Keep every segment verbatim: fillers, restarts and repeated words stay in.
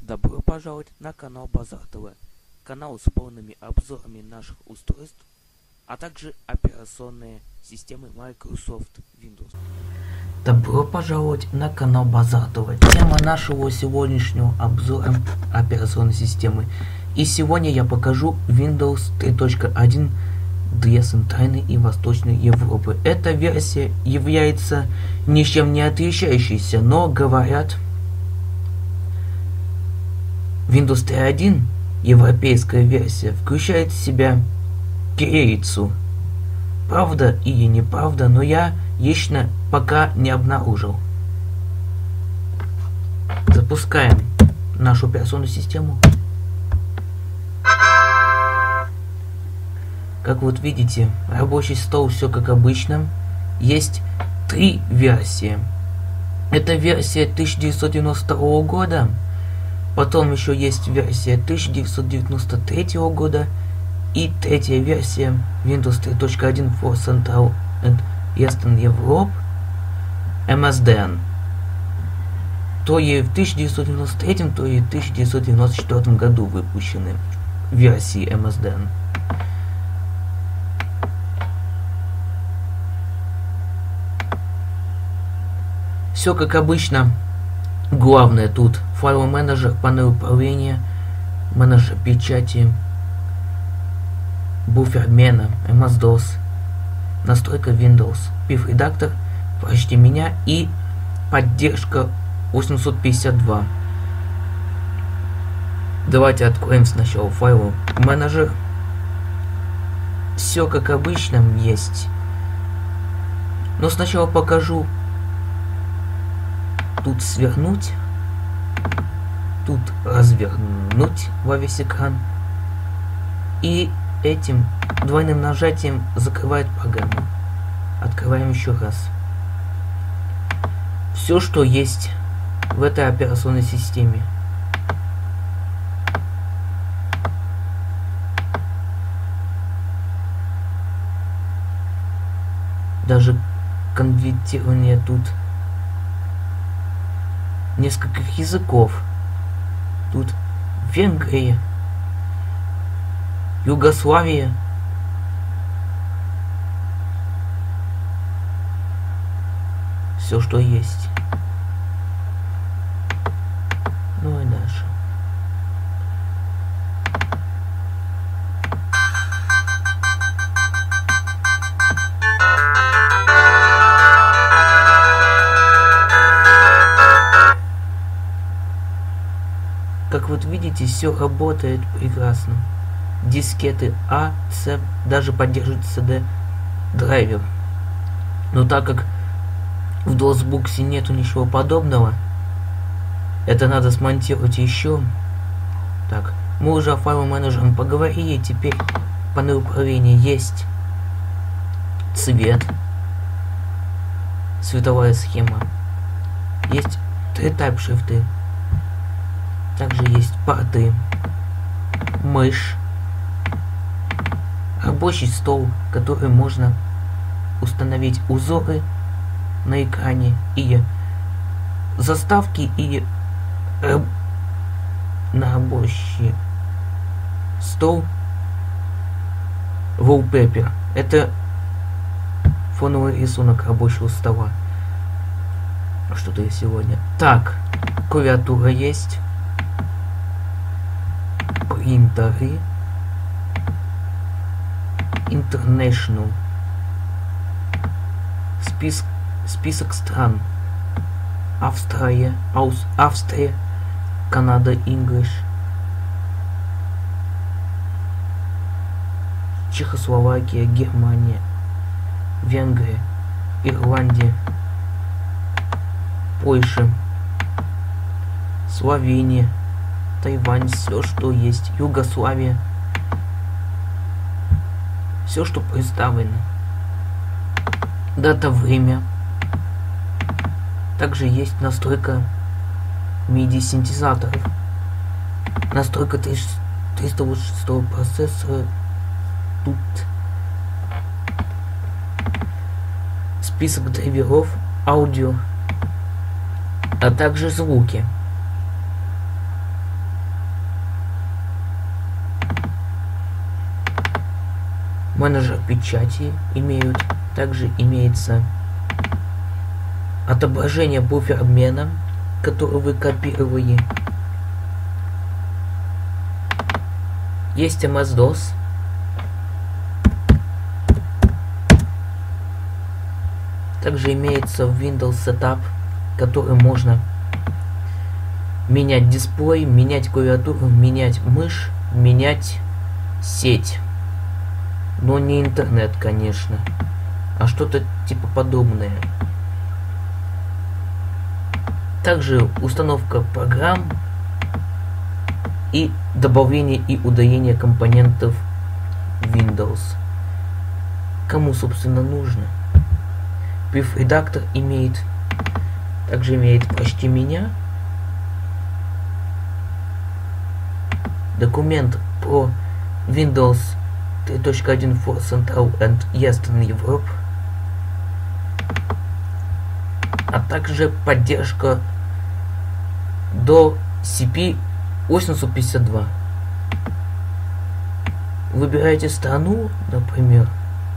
Добро пожаловать на канал Базар ТВ, канал с полными обзорами наших устройств, а также операционные системы Microsoft Windows. Добро пожаловать на канал Базар ТВ. Тема нашего сегодняшнего обзора операционной системы. И сегодня я покажу Windows три точка один для Центральной и Восточной Европы. Эта версия является ничем не отличающейся, но говорят, Windows три точка один, европейская версия, включает в себя кириллицу. Правда или неправда, но я лично пока не обнаружил. Запускаем нашу операционную систему. Как вот видите, рабочий стол все как обычно. Есть три версии. Это версия тысяча девятьсот девяносто второго года. Потом еще есть версия тысяча девятьсот девяносто третьего года. И третья версия Windows три точка один for Central and Eastern Europe эм эс ди эн. То и в тысяча девятьсот девяносто третьем, то и в тысяча девятьсот девяносто четвёртом году выпущены версии эм эс ди эн. Все как обычно. Главное тут файловый менеджер, панель управления, менеджер печати, буфер обмена, эм эс дос, настройка Windows, пиф-редактор, прочти меня и поддержка восемьсот пятьдесят два. Давайте откроем сначала файловый менеджер. Все как обычно есть. Но сначала покажу. Тут свернуть, тут развернуть во весь экран. И этим двойным нажатием закрывает программу. Открываем еще раз. Все, что есть в этой операционной системе. Даже конвертирование тут нескольких языков. Тут Венгрия, Югославия, все, что есть. Ну и дальше. Как вот видите, все работает прекрасно. Дискеты А, С, даже поддерживает си ди драйвер. Но так как в DOSBox нету ничего подобного, это надо смонтировать еще. Так, мы уже о файловом менеджере поговорили. Теперь панель управления есть. Цвет, цветовая схема. Есть три тайп-шрифты. Также есть порты, мышь, рабочий стол, который можно установить узоры на экране, или заставки, или раб... на рабочий стол wallpaper. Это фоновый рисунок рабочего стола. Что-то я сегодня. Так, клавиатура есть. Принтеры, International, список, список стран: Австралия, Аус, Австрия, Канада, English, Чехословакия, Германия, Венгрия, Ирландия, Польша, Словения, Тайвань, все, что есть, Югославия, все, что представлено. Дата, время. Также есть настройка миди синтезаторов, настройка триста восемьдесят шестого процессора. Тут список драйверов, аудио, а также звуки. менеджер печати имеют. Также имеется отображение буфер обмена, который вы копировали. Есть эм эс дос. Также имеется Windows Setup, который можно менять дисплей, менять клавиатуру, менять мышь, менять сеть. Но не интернет, конечно, а что-то типа подобное. Также установка программ и добавление и удаление компонентов Windows. Кому, собственно, нужно? Пив-редактор имеет, также имеет почти меня. Документ про Windows три точка один for Central and Eastern Europe, а также поддержка до си пи восемьдесят пятьдесят два. Выбираете страну, например,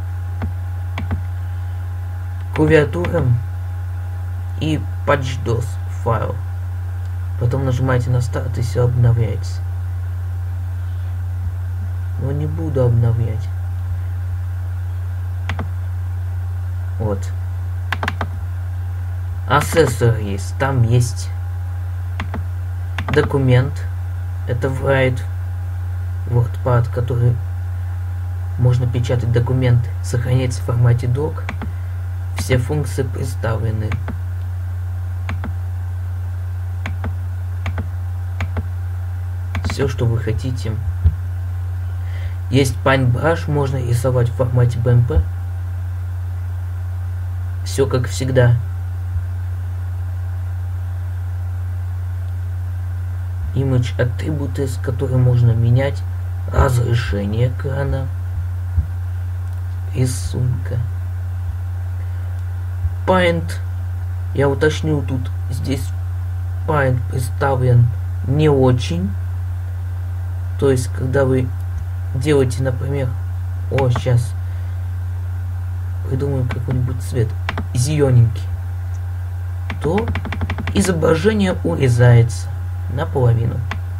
клавиатура и patch.dos файл. Потом нажимаете на старт и все обновляется. Но не буду обновлять. Вот. Accessory есть. Там есть документ. Это write WordPad, который можно печатать документы, сохраняется в формате док. Все функции представлены. Все, что вы хотите. Есть Paintbrush, можно рисовать в формате би эм пи. Все как всегда. Image Attributes, которые можно менять. Разрешение экрана. Рисунка. Paint. Я уточню тут. Здесь Paint представлен не очень. То есть, когда вы делаете, например, о, сейчас придумаем какой-нибудь цвет зелененький, то изображение урезается наполовину.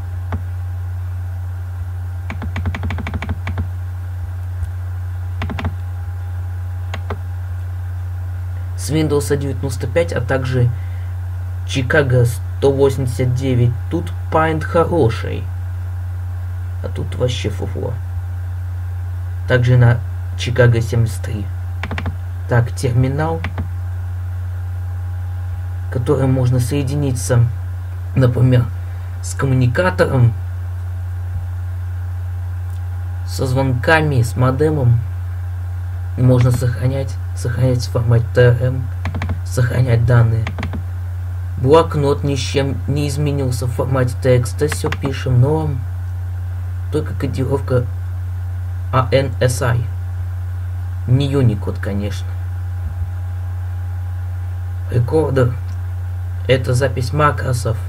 С Windows девяносто пять, а также Chicago сто восемьдесят девять, тут Paint хороший, а тут вообще фуфло. Также на Chicago семьдесят три. Так, терминал, который можно соединиться, например, с коммуникатором, со звонками, с модемом. Можно сохранять, сохранять в формате ти ар эм, сохранять данные. Блокнот ни с чем не изменился в формате текста, все пишем, но только кодировка эй эн эс ай. Не Unicode, конечно. Рекордер — это запись макросов.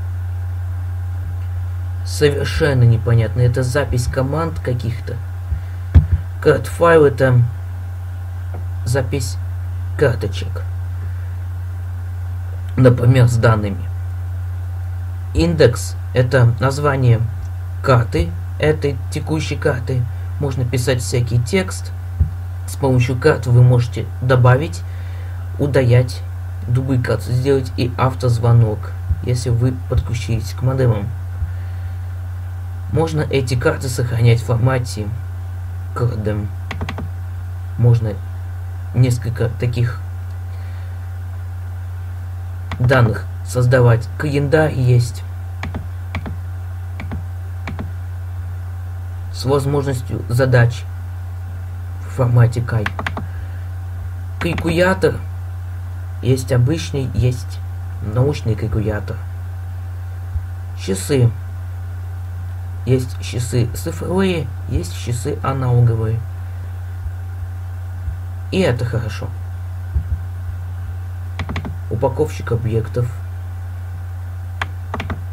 Совершенно непонятно. Это запись команд каких-то. Карт файл — это запись карточек, например, с данными. Индекс — это название карты, этой текущей карты. Можно писать всякий текст. С помощью карты вы можете добавить, удалять, дубликацию сделать и автозвонок, если вы подключились к модемам. Можно эти карты сохранять в формате кардем. Можно несколько таких данных создавать. Календарь есть с возможностью задач в формате кай. Калькулятор есть обычный, есть научный калькулятор. Часы. Есть часы цифровые, есть часы аналоговые. И это хорошо. Упаковщик объектов.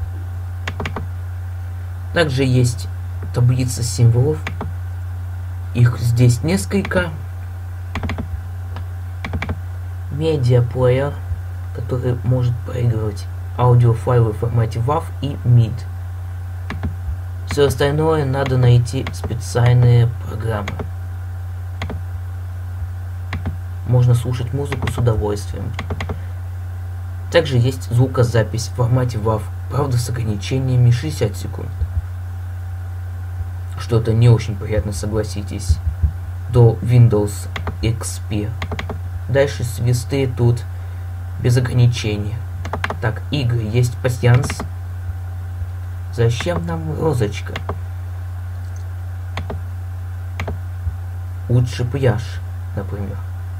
Также есть таблица символов. Их здесь несколько. Медиаплеер, который может проигрывать аудиофайлы в формате вав и мид. Все остальное надо найти специальные программы. Можно слушать музыку с удовольствием. Также есть звукозапись в формате вав, правда с ограничениями шестьдесят секунд. Что-то не очень приятно, согласитесь, до Windows икс пи. Дальше свисты тут без ограничений. Так, игры есть пасьянс. Зачем нам розочка? Лучше пляж, например.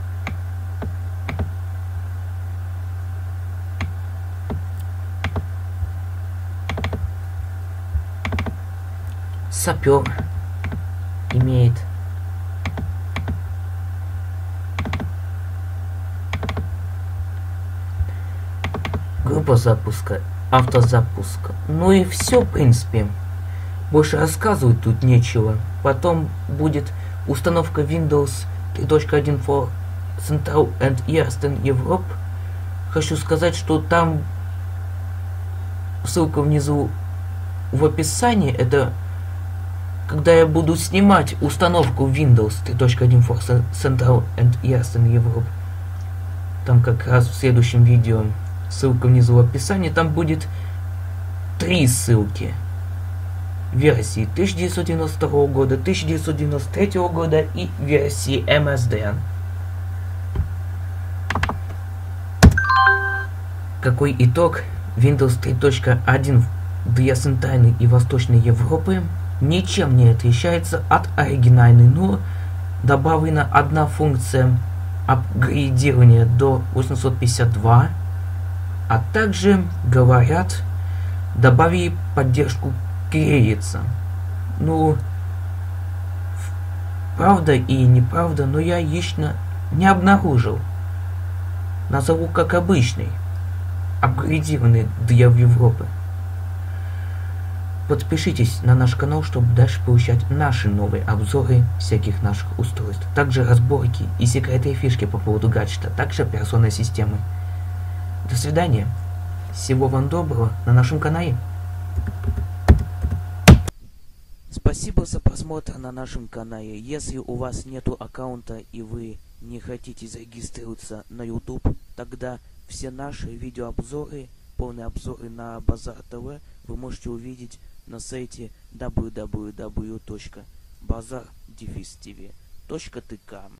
Сапер имеет. Группа запуска, автозапуск. Ну и все, в принципе. Больше рассказывать тут нечего. Потом будет установка Windows три точка один for Central and Eastern Europe. Хочу сказать, что там ссылка внизу в описании. Это когда я буду снимать установку Windows три точка один for Central and Eastern Europe. Там как раз в следующем видео, ссылка внизу в описании, там будет три ссылки. Версии тысяча девятьсот девяносто второго года, тысяча девятьсот девяносто третьего года и версии эм эс ди эн. Какой итог? Windows три точка один для Центральной и Восточной Европы ничем не отличается от оригинальной, но добавлена одна функция апгрейдирования до восемьсот пятьдесят два, а также, говорят, добавили поддержку кириллицы. Ну, правда и неправда, но я лично не обнаружил. Назову как обычный, апгрейдированный для Европы. Подпишитесь на наш канал, чтобы дальше получать наши новые обзоры всяких наших устройств. Также разборки и секретные фишки по поводу гаджета, также операционной системы. До свидания. Всего вам доброго на нашем канале. Спасибо за просмотр на нашем канале. Если у вас нету аккаунта и вы не хотите зарегистрироваться на YouTube, тогда все наши видеообзоры, полные обзоры на Базар ТВ вы можете увидеть на сайте дабл ю дабл ю дабл ю точка базар дефис ти ви точка ти ка.